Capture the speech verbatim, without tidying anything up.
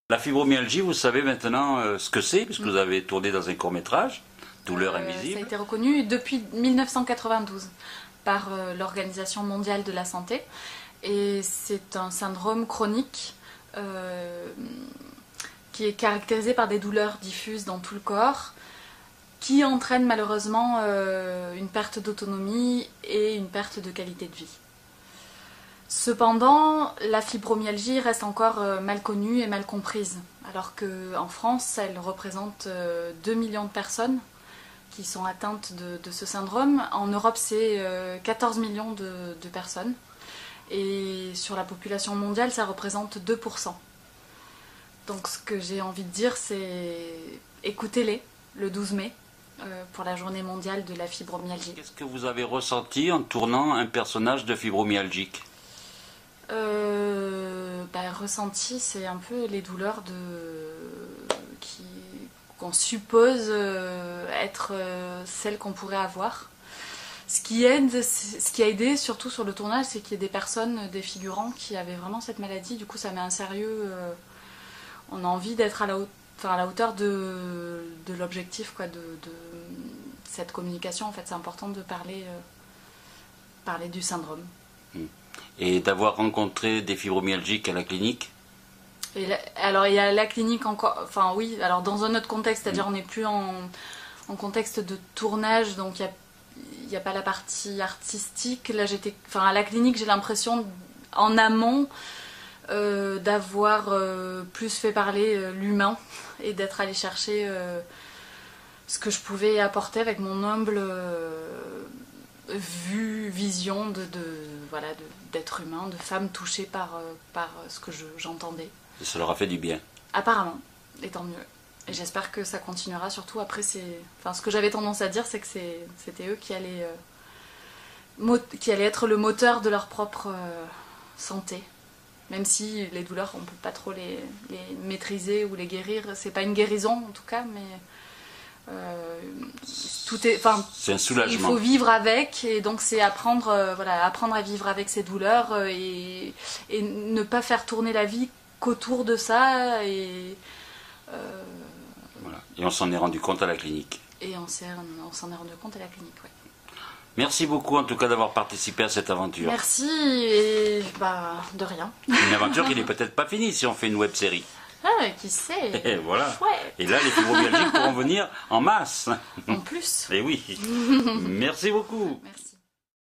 La fibromyalgie, vous savez maintenant euh, ce que c'est, puisque vous avez tourné dans un court-métrage, Douleur euh, invisible. Ça a été reconnu depuis mille neuf cent quatre-vingt-douze par euh, l'Organisation mondiale de la santé. Et c'est un syndrome chronique euh, qui est caractérisé par des douleurs diffuses dans tout le corps, qui entraîne malheureusement euh, une perte d'autonomie et une perte de qualité de vie. Cependant, la fibromyalgie reste encore euh, mal connue et mal comprise, alors qu'en France, elle représente euh, deux millions de personnes qui sont atteintes de, de ce syndrome. En Europe, c'est euh, quatorze millions de, de personnes. Et sur la population mondiale, ça représente deux pour cent. Donc ce que j'ai envie de dire, c'est écoutez-les le douze mai euh, pour la journée mondiale de la fibromyalgie. Qu'est-ce que vous avez ressenti en tournant un personnage de fibromyalgique? euh, bah, Ressenti, c'est un peu les douleurs de... qui... qu'on suppose euh, être euh, celles qu'on pourrait avoir. Ce qui aide, ce qui a aidé surtout sur le tournage, c'est qu'il y ait des personnes, des figurants qui avaient vraiment cette maladie. Du coup, ça met un sérieux. Euh, on a envie d'être à la hauteur, enfin, à la hauteur de, de l'objectif, quoi, de, de cette communication. En fait, c'est important de parler, euh, parler du syndrome. Et d'avoir rencontré des fibromyalgiques à la clinique? Et là, alors, il y a la clinique encore. Enfin, oui. Alors, dans un autre contexte, c'est-à-dire, on n'est plus en, en contexte de tournage, donc il y a il n'y a pas la partie artistique. Là, j'étais, enfin, à la clinique, j'ai l'impression, en amont, euh, d'avoir euh, plus fait parler euh, l'humain et d'être allée chercher euh, ce que je pouvais apporter avec mon humble euh, vue, vision de, de, voilà, de, d'être humain, de femme touchée par, euh, par ce que je, j'entendais. Et ça leur a fait du bien? Apparemment, et tant mieux. Et j'espère que ça continuera, surtout après, c'est... Enfin, ce que j'avais tendance à dire, c'est que c'est... c'était eux qui allaient, euh... Mot... qui allaient être le moteur de leur propre euh... santé. Même si les douleurs, on ne peut pas trop les... les maîtriser ou les guérir. C'est pas une guérison, en tout cas, mais... Euh... Tout est... Enfin, c'est un soulagement. Il faut vivre avec, et donc c'est apprendre, euh, voilà, apprendre à vivre avec ces douleurs euh, et... et ne pas faire tourner la vie qu'autour de ça, et... Euh... Voilà. Et on s'en est rendu compte à la clinique. Et on s'en on est rendu compte à la clinique, oui. Merci beaucoup en tout cas d'avoir participé à cette aventure. Merci, et bah, de rien. Une aventure qui n'est peut-être pas finie si on fait une web série. Ah, qui sait. Et voilà. Ouais. Et là, les fibromyalgiques pourront venir en masse. En plus. Et oui. Merci beaucoup. Merci.